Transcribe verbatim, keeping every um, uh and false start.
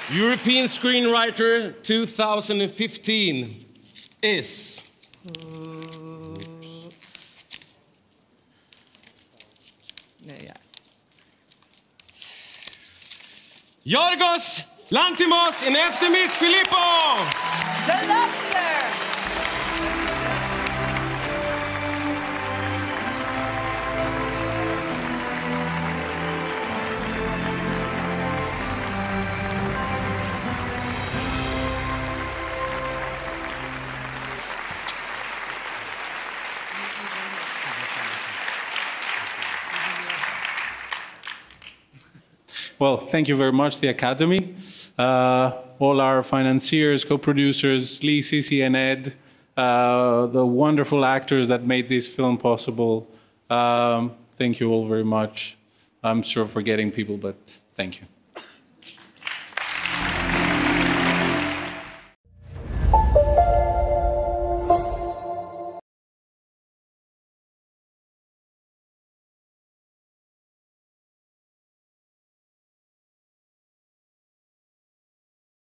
European Screenwriter two thousand fifteen is... Yorgos Lanthimos Efthimis Filippou! The Lobster! Well, thank you very much, the Academy, uh, all our financiers, co-producers, Lee, Sisi, and Ed, uh, the wonderful actors that made this film possible. Um, thank you all very much. I'm sure forgetting people, but thank you.